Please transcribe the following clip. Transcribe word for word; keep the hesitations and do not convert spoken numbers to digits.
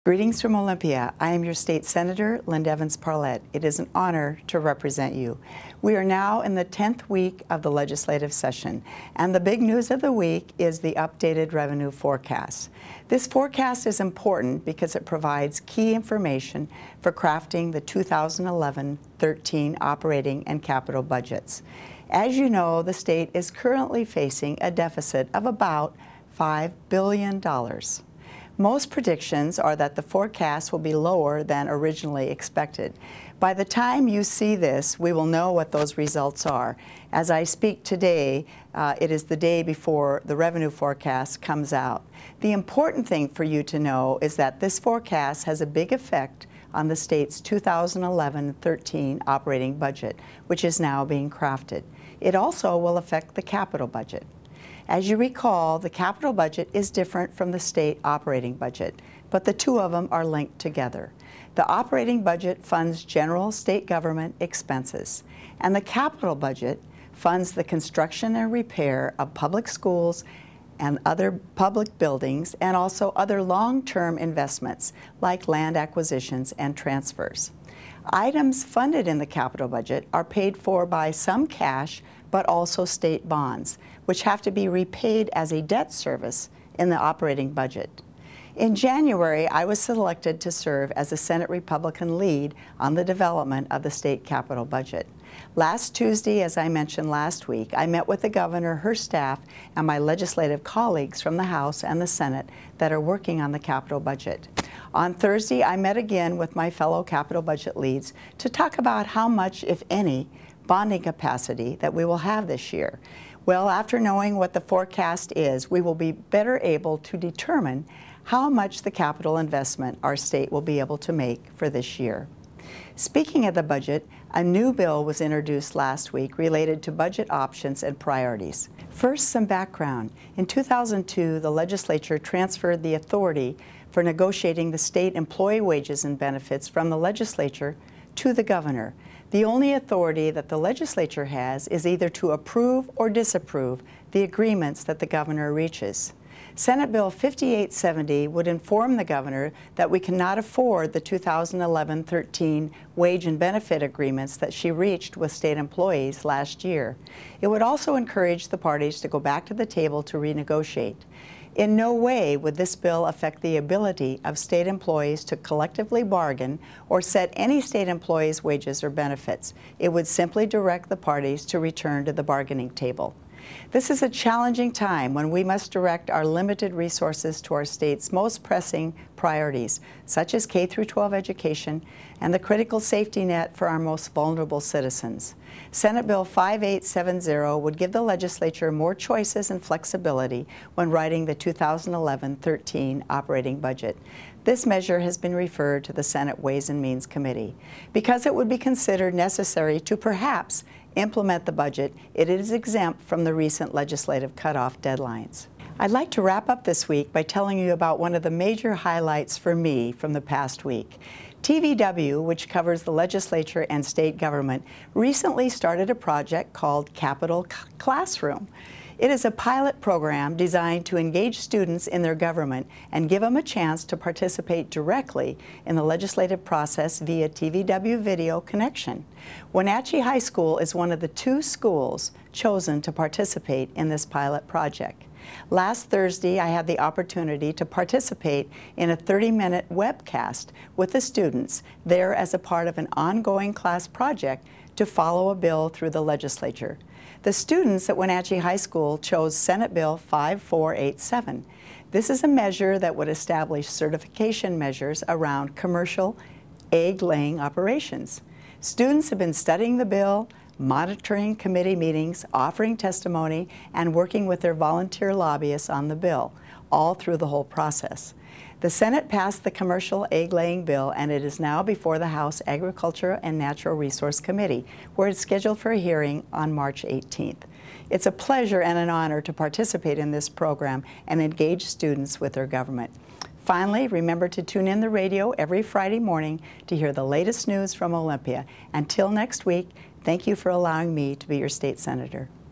Greetings from Olympia. I am your state senator, Linda Evans Parlette. It is an honor to represent you. We are now in the tenth week of the legislative session, and the big news of the week is the updated revenue forecast. This forecast is important because it provides key information for crafting the two thousand eleven thirteen operating and capital budgets. As you know, the state is currently facing a deficit of about five billion dollars. Most predictions are that the forecast will be lower than originally expected. By the time you see this, we will know what those results are. As I speak today, uh, it is the day before the revenue forecast comes out. The important thing for you to know is that this forecast has a big effect on the state's two thousand eleven thirteen operating budget, which is now being crafted. It also will affect the capital budget. As you recall, the capital budget is different from the state operating budget, but the two of them are linked together. The operating budget funds general state government expenses, and the capital budget funds the construction and repair of public schools and other public buildings, and also other long-term investments like land acquisitions and transfers. Items funded in the capital budget are paid for by some cash, but also state bonds, which have to be repaid as a debt service in the operating budget. In January, I was selected to serve as a Senate Republican lead on the development of the state capital budget. Last Tuesday, as I mentioned last week, I met with the governor, her staff, and my legislative colleagues from the House and the Senate that are working on the capital budget. On Thursday, I met again with my fellow capital budget leads to talk about how much, if any, bonding capacity that we will have this year. Well, after knowing what the forecast is, we will be better able to determine how much the capital investment our state will be able to make for this year. Speaking of the budget, a new bill was introduced last week related to budget options and priorities. First, some background. In two thousand two, the legislature transferred the authority for negotiating the state employee wages and benefits from the legislature to the governor. The only authority that the legislature has is either to approve or disapprove the agreements that the governor reaches. Senate Bill fifty-eight seventy would inform the governor that we cannot afford the two thousand eleven thirteen wage and benefit agreements that she reached with state employees last year. It would also encourage the parties to go back to the table to renegotiate. In no way would this bill affect the ability of state employees to collectively bargain or set any state employees' wages or benefits. It would simply direct the parties to return to the bargaining table. This is a challenging time when we must direct our limited resources to our state's most pressing priorities, such as K through twelve education and the critical safety net for our most vulnerable citizens. Senate Bill fifty-eight seventy would give the legislature more choices and flexibility when writing the two thousand eleven thirteen operating budget. This measure has been referred to the Senate Ways and Means Committee. Because it would be considered necessary to perhaps implement the budget, it is exempt from the recent legislative cutoff deadlines. I'd like to wrap up this week by telling you about one of the major highlights for me from the past week. T V W, which covers the legislature and state government, recently started a project called Capital Classroom. It is a pilot program designed to engage students in their government and give them a chance to participate directly in the legislative process via T V W video connection. Wenatchee High School is one of the two schools chosen to participate in this pilot project. Last Thursday, I had the opportunity to participate in a thirty minute webcast with the students there as a part of an ongoing class project to follow a bill through the legislature. The students at Wenatchee High School chose Senate Bill fifty-four eighty-seven. This is a measure that would establish certification measures around commercial egg-laying operations. Students have been studying the bill, monitoring committee meetings, offering testimony, and working with their volunteer lobbyists on the bill, all through the whole process. The Senate passed the commercial egg-laying bill, and it is now before the House Agriculture and Natural Resource Committee, where it's scheduled for a hearing on March eighteenth. It's a pleasure and an honor to participate in this program and engage students with their government. Finally, remember to tune in the radio every Friday morning to hear the latest news from Olympia. Until next week, thank you for allowing me to be your state senator.